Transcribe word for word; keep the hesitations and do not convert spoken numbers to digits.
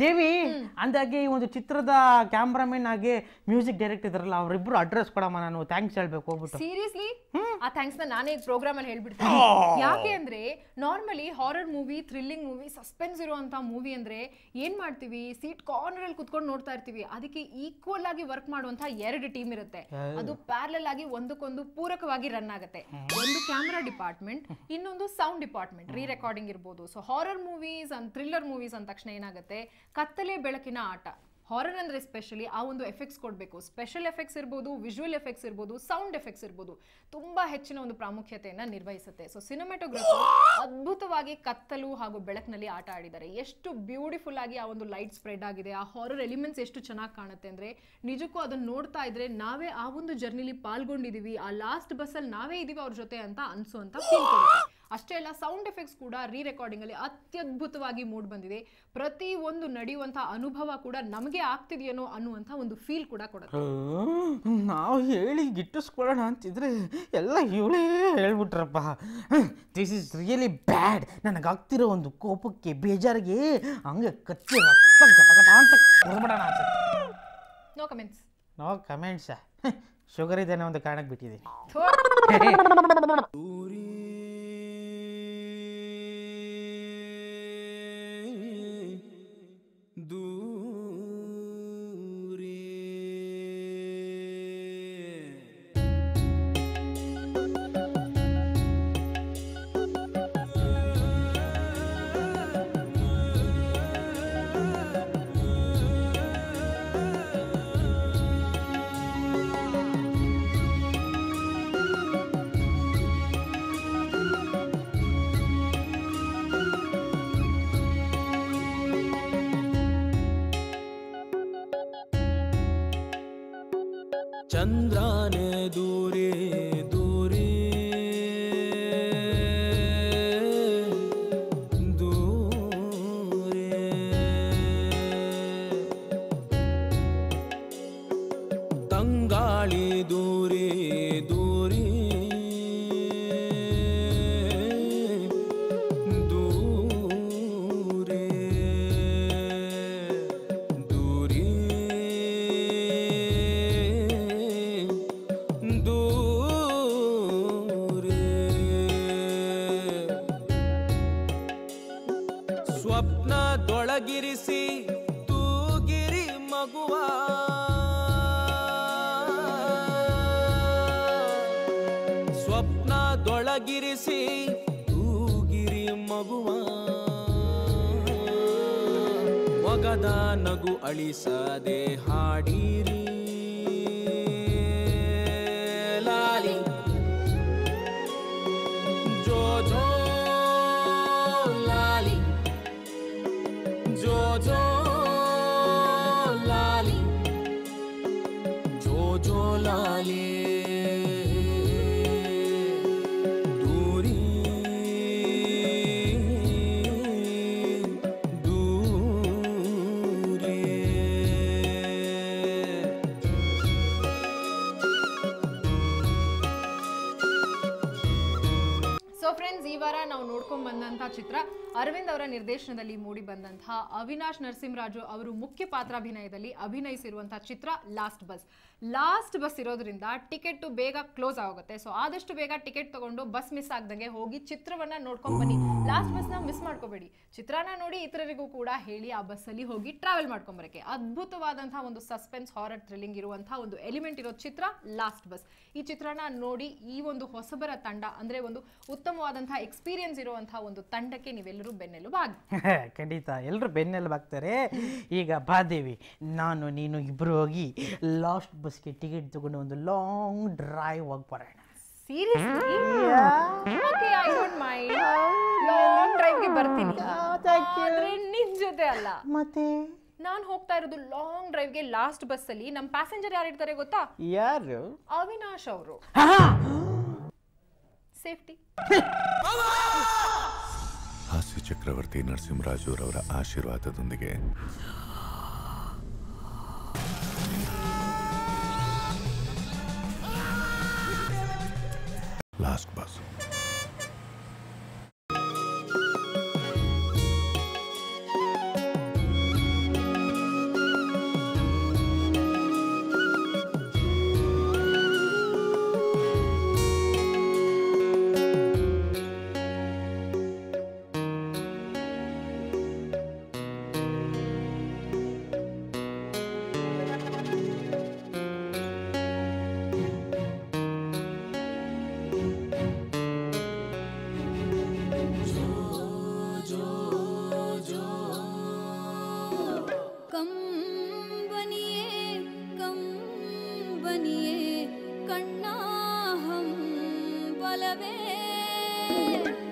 ದೇವಿ ಅಂದಾಗೆ ಈ ಒಂದು ಚಿತ್ರದ ಕ್ಯಾಮ್ರಾಮನ್ ಆಗಿ ಮ್ಯೂಸಿಕ್ ಡೈರೆಕ್ಟರ್ ಇದಾರಲ್ಲ ಅವರಿಬ್ರು ಅಡ್ರೆಸ್ ಕೊಡಮ್ಮ, ನಾನು ಥ್ಯಾಂಕ್ಸ್ ಹೇಳ್ಬೇಕು ಹೋಗ್ಬಿಟ್ಟು. ಸೀರಿಯಸ್ಲಿ ಆ ಥ್ಯಾಂಕ್ಸ್ ನ ನಾನೇ ಪ್ರೋಗ್ರಾಮ್ ಅಲ್ಲಿ ಹೇಳ್ಬಿಡ್ತೀನಿ. ಯಾಕೆ ಅಂದ್ರೆ normally horror movie, thrilling movie, suspense ಇರುವಂತ ಮೂವಿ ಅಂದ್ರೆ ಏನ್ ಮಾಡ್ತೀವಿ, ಸೀಟ್ ಕಾರ್ನರ್ ಅಲ್ಲಿ ಕುತ್ಕೊಂಡು ನೋಡ್ತಾ ಇರ್ತೀವಿ. ಅದಕ್ಕೆ ಈಕ್ವಲ್ ಆಗಿ ವರ್ಕ್ ಮಾಡುವಂತ ಎರಡು ಟೀಮ್ ಇರುತ್ತೆ. ಅದು ಪ್ಯಾರಲಲ್ ಆಗಿ ಒಂದಕ್ಕೊಂದು ಪೂರಕವಾಗಿ ರನ್ ಆಗುತ್ತೆ. ಒಂದು ಕ್ಯಾಮ್ರಾ ಡಿಪಾರ್ಟ್ಮೆಂಟ್, ಇನ್ನೊಂದು ಸೌಂಡ್ ಡಿಪಾರ್ಟ್ಮೆಂಟ್, ರೀ ರೆಕಾರ್ಡಿಂಗ್ ಇರ್ಬೋದು. So horror movies and thriller movies ಅಂದ ತಕ್ಷಣ ಏನಾಗುತ್ತೆ, ಕತ್ತಲೆ ಬೆಳಕಿನ ಆಟ. ಹಾರರ್ ಅಂದ್ರೆ ಸ್ಪೆಷಲಿ ಆ ಒಂದು ಎಫೆಕ್ಟ್ಸ್ ಕೊಡಬೇಕು. ಸ್ಪೆಷಲ್ ಎಫೆಕ್ಟ್ಸ್ ಇರ್ಬೋದು, ವಿಜುವಲ್ ಎಫೆಕ್ಟ್ಸ್ ಇರ್ಬೋದು, ಸೌಂಡ್ ಎಫೆಕ್ಟ್ಸ್ ಇರ್ಬೋದು, ತುಂಬಾ ಹೆಚ್ಚಿನ ಒಂದು ಪ್ರಾಮುಖ್ಯತೆಯನ್ನ ನಿರ್ವಹಿಸುತ್ತೆ. ಸೊ ಸಿನಿಮಾಟೋಗ್ರಫಿ ಅದ್ಭುತವಾಗಿ ಕತ್ತಲು ಹಾಗೂ ಬೆಳಕಿನಲ್ಲಿ ಆಟ ಆಡಿದ್ದಾರೆ. ಎಷ್ಟು ಬ್ಯೂಟಿಫುಲ್ ಆಗಿ ಆ ಒಂದು ಲೈಟ್ ಸ್ಪ್ರೆಡ್ ಆಗಿದೆ, ಆ ಹಾರರ್ ಎಲಿಮೆಂಟ್ಸ್ ಎಷ್ಟು ಚೆನ್ನಾಗಿ ಕಾಣುತ್ತೆ ಅಂದ್ರೆ ನಿಜಕ್ಕೂ ಅದನ್ನ ನೋಡ್ತಾ ಇದ್ರೆ ನಾವೇ ಆ ಒಂದು ಜರ್ನಿಲಿ ಪಾಲ್ಗೊಂಡಿದೀವಿ, ಆ ಲಾಸ್ಟ್ ಬಸ್ ಅಲ್ಲಿ ನಾವೇ ಇದೀವಿ ಅವ್ರ ಜೊತೆ ಅಂತ ಅನ್ಸುವಂತ ಫೀಲ್ ಕೊಡುತ್ತೆ. ಅಷ್ಟೇ ಅಲ್ಲ, ಸೌಂಡ್ ಎಫೆಕ್ಟ್ಸ್ ಕೂಡ ರೀ ರೆಕಾರ್ಡಿಂಗ್ ಅಲ್ಲಿ ಅತ್ಯದ್ಭುತವಾಗಿ ಮೂಡ್ ಬಂದಿದೆ. ಪ್ರತಿ ಒಂದು ನಡೆಯುವಂತಹ ಅನುಭವ ಕೂಡ ನಮಗೆ ಆಗ್ತಿದೆಯೇನೋ ಅನ್ನುವಂಥ ಒಂದು ಫೀಲ್ ಕೂಡ ಕೊಡುತ್ತೆ. ನಾವು ಹೇಳಿ ಗಿಟ್ಟಿಸ್ಕೊಳ್ಳೋಣ ಅಂತಿದ್ರೆ ಎಲ್ಲ ಇವಳೇ ಹೇಳ್ಬಿಟ್ರಪ್ಪ. This is really bad. ನನಗಾಗ್ತಿರೋ ಒಂದು ಕೋಪಕ್ಕೆ, ಬೇಜಾರಿಗೆ ಹಂಗೆ ಕಚ್ಚಿ ರಕ್ತ ಗಟಗಟ ಅಂತ ಕೊಡ್ಬಿಡೋಣ ಅನ್ಸುತ್ತೆ. No comments. No comments. Sugar ಇದೆ ಅನ್ನೋ ಒಂದು ಕಾರಣಕ್ಕೆ ಬಿಟ್ಟಿದ್ದೀನಿ. ಚಂದ್ರನೇ ದೂರೇ ದೂರೇ ದೂರೇ, ತಂಗಾಳಿ ದೂರೇ ದೂರೇ ದೂರೇ ದೂರೇ ಸ್ವಪ್ನದೊಳಗಿರಿಸಿ ತೂಗಿರಿ ಮಗುವ, ಸ್ವಪ್ನದೊಳಗಿರಿಸಿ ತೂಗಿರಿ ಮಗುವ, ಮೊಗದ ನಗು ಅಳಿಸದೆ ಹಾಡಿರಿ ಲಾಲಿ ಜೋ ಜೋ ಲಾಲಿ ಜೋ ಜೋ ಲಾಲಿ ಜೋ ಜೋ ಲಾಲಿ ದೂರಿ ದೂರಿ. ಸೊ ಫ್ರೆಂಡ್ಸ್, ಈ ವಾರ ನಾವು ನೋಡ್ಕೊಂಡ್ ಬಂದಂತಹ ಚಿತ್ರ ಅರವಿಂದ್ ಅವರ ನಿರ್ದೇಶನದಲ್ಲಿ ಮೂಡಿ ಬಂದಂತಹ ಅವಿನಾಶ್ ನರಸಿಂಹರಾಜು ಅವರು ಮುಖ್ಯ ಪಾತ್ರಾಭಿನಯದಲ್ಲಿ ಅಭಿನಯಿಸಿರುವಂತಹ ಚಿತ್ರ ಲಾಸ್ಟ್ ಬಸ್. ಲಾಸ್ಟ್ ಬಸ್ ಇರೋದ್ರಿಂದ ಟಿಕೆಟ್ ಬೇಗ ಕ್ಲೋಸ್ ಆಗುತ್ತೆ. ಸೊ ಆದಷ್ಟು ಬೇಗ ಟಿಕೆಟ್ ತಗೊಂಡು ಬಸ್ ಮಿಸ್ ಆಗ್ದಂಗೆ ಹೋಗಿ ಚಿತ್ರವನ್ನ ನೋಡ್ಕೊಂಡ್ ಬನ್ನಿ. ಲಾಸ್ಟ್ ಬಸ್ ನ ಮಿಸ್ ಮಾಡ್ಕೋಬೇಡಿ. ಚಿತ್ರನ ನೋಡಿ ಇತರರಿಗೂ ಕೂಡ ಹೇಳಿ ಆ ಬಸ್ ಅಲ್ಲಿ ಹೋಗಿ ಟ್ರಾವೆಲ್ ಮಾಡ್ಕೊಂಡ್ ಬರಕ್ಕೆ. ಅದ್ಭುತವಾದಂತಹ ಒಂದು ಸಸ್ಪೆನ್ಸ್, ಹಾರರ್, ಥ್ರಿಲ್ಲಿಂಗ್ ಇರುವಂತಹ ಒಂದು ಎಲಿಮೆಂಟ್ ಇರೋ ಚಿತ್ರ ಲಾಸ್ಟ್ ಬಸ್. ಈ ಚಿತ್ರನ ನೋಡಿ ಈ ಒಂದು ಹೊಸಬರ ತಂಡ ಅಂದ್ರೆ ಒಂದು ಉತ್ತಮವಾದಂತಹ ಎಕ್ಸ್ಪೀರಿಯನ್ಸ್ ಇರುವಂತಹ ಒಂದು ತಂಡಕ್ಕೆ ನೀವೆಲ್ಲರೂ ಬೆನ್ನೆಲುಬಾಗಿ. ಖಂಡಿತ ಎಲ್ಲರೂ ಬೆನ್ನೆಲುಬಾಗ್ತಾರೆ. ಈಗ ಬಾದೇವಿ, ನಾನು ನೀನು ಇಬ್ರು ಹೋಗಿ ಲಾಸ್ಟ್ ಬಸ್ಗೆ ಟಿಕೆಟ್ ತಗೊಂಡು ಒಂದು ಲಾಂಗ್ ಡ್ರೈವ್ ಹೋಗಿ ಬರೋಣ. Seriously? Okay, I don't mind. Long ಡ್ರೈವ್ಗೆ ಬರ್ತೀನಿ, ಆದ್ರೆ ನಿನ್ ಜೊತೆ ಅಲ್ಲ. ಮತ್ತೆ ನಾನು ಹೋಗ್ತಾ ಇರೋದು ಲಾಂಗ್ ಡ್ರೈವ್ಗೆ ಲಾಸ್ಟ್ ಬಸ್ ಅಲ್ಲಿ. ನಮ್ಮ ಪ್ಯಾಸೆಂಜರ್ ಯಾರು ಇರ್ತಾರೆ ಗೊತ್ತಾ? ಯಾರು? ಅವಿನಾಶ್ ಅವರು. ಸೇಫ್ಟಿ. ಹಾಸ್ಯ ಚಕ್ರವರ್ತಿ ನರಸಿಂಹರಾಜುರವರ ಆಶೀರ್ವಾದದೊಂದಿಗೆ ಲಾಸ್ಟ್ ಬಸ್. ಬನಿಯೇ ಕಣ್ಣಾ ಹಂ ಬಲವೇ